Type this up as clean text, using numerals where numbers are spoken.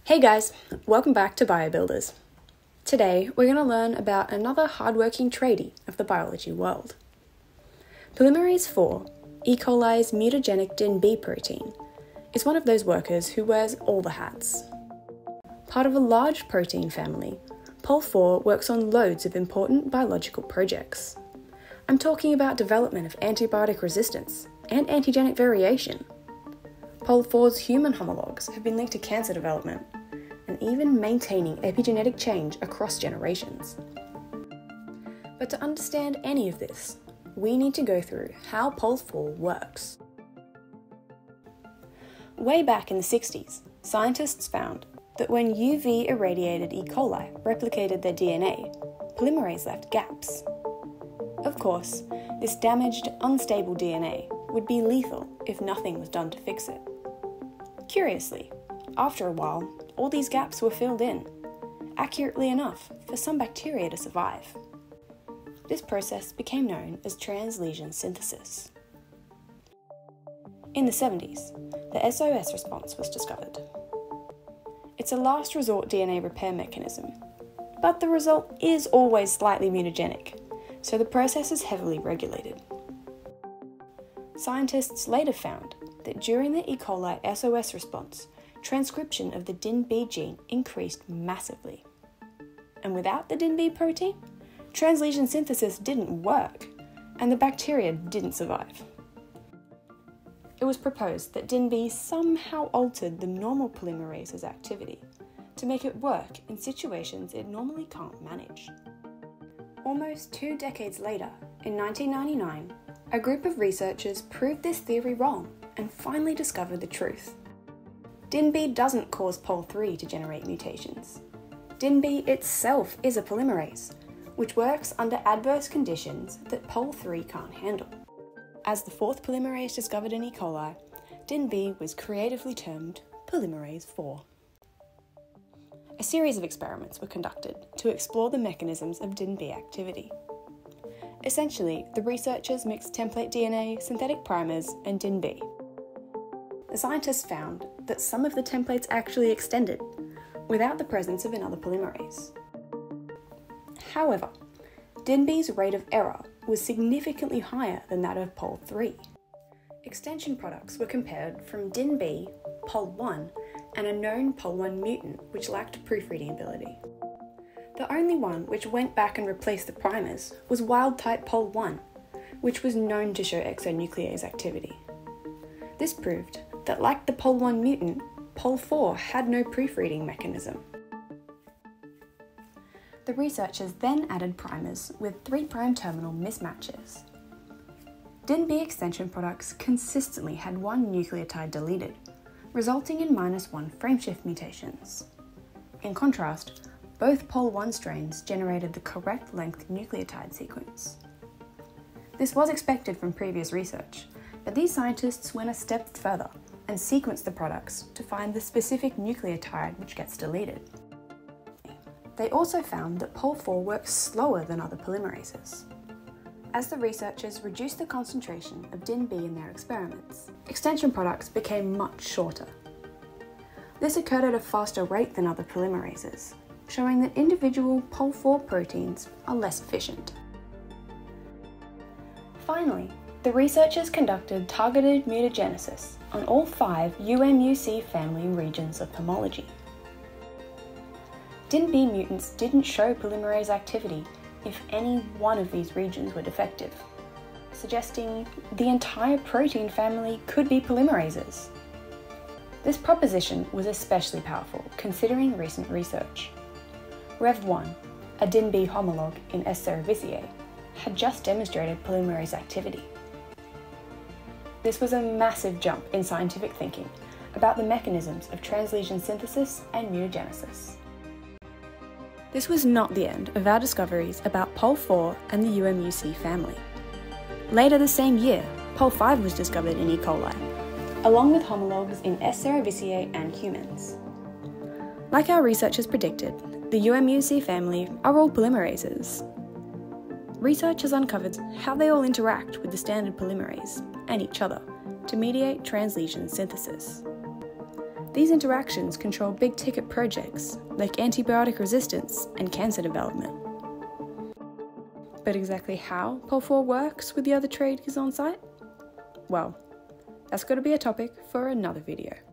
Hey guys, welcome back to BioBuilders. Today we're going to learn about another hardworking tradie of the biology world. Polymerase IV, E. coli's mutagenic DinB protein, is one of those workers who wears all the hats. Part of a large protein family, Pol IV works on loads of important biological projects. I'm talking about development of antibiotic resistance and antigenic variation. Pol IV's human homologs have been linked to cancer development, and even maintaining epigenetic change across generations. But to understand any of this, we need to go through how Pol IV works. Way back in the 60s, scientists found that when UV irradiated E. coli replicated their DNA, polymerase left gaps. Of course, this damaged, unstable DNA would be lethal if nothing was done to fix it. Curiously, after a while, all these gaps were filled in, accurately enough for some bacteria to survive. This process became known as translesion synthesis. In the 70s, the SOS response was discovered. It's a last resort DNA repair mechanism, but the result is always slightly mutagenic, so the process is heavily regulated. Scientists later found that during the E. coli SOS response, transcription of the DinB gene increased massively. And without the DinB protein, translesion synthesis didn't work, and the bacteria didn't survive. It was proposed that DinB somehow altered the normal polymerase's activity to make it work in situations it normally can't manage. Almost 2 decades later, in 1999, a group of researchers proved this theory wrong and finally discovered the truth. DinB doesn't cause Pol III to generate mutations. DinB itself is a polymerase, which works under adverse conditions that Pol III can't handle. As the fourth polymerase discovered in E. coli, DinB was creatively termed Polymerase IV. A series of experiments were conducted to explore the mechanisms of DinB activity. Essentially, the researchers mixed template DNA, synthetic primers, and DinB. The scientists found that some of the templates actually extended, without the presence of another polymerase. However, DinB's rate of error was significantly higher than that of Pol III. Extension products were compared from DinB, Pol I, and a known Pol I mutant which lacked proofreading ability. The only one which went back and replaced the primers was wild-type Pol I, which was known to show exonuclease activity. This proved that, like the Pol I mutant, Pol IV had no proofreading mechanism. The researchers then added primers with 3' terminal mismatches. DinB extension products consistently had one nucleotide deleted, resulting in -1 frameshift mutations. In contrast, both Pol I strains generated the correct length nucleotide sequence. This was expected from previous research, but these scientists went a step further and sequenced the products to find the specific nucleotide which gets deleted. They also found that Pol IV works slower than other polymerases. As the researchers reduced the concentration of DinB in their experiments, extension products became much shorter. This occurred at a faster rate than other polymerases, showing that individual Pol IV proteins are less efficient. Finally, the researchers conducted targeted mutagenesis on all 5 UmuC family regions of homology. DinB mutants didn't show polymerase activity if any one of these regions were defective, suggesting the entire protein family could be polymerases. This proposition was especially powerful considering recent research. Rev1, a DinB homolog in S. cerevisiae, had just demonstrated polymerase activity. This was a massive jump in scientific thinking about the mechanisms of translesion synthesis and mutagenesis. This was not the end of our discoveries about Pol IV and the UmuC family. Later the same year, Pol V was discovered in E. coli, along with homologs in S. cerevisiae and humans. Like our researchers predicted, the UmuC family are all polymerases. Researchers uncovered how they all interact with the standard polymerase and each other to mediate translesion synthesis. These interactions control big-ticket projects like antibiotic resistance and cancer development. But exactly how Pol IV works with the other triggers on site? Well, that's got to be a topic for another video.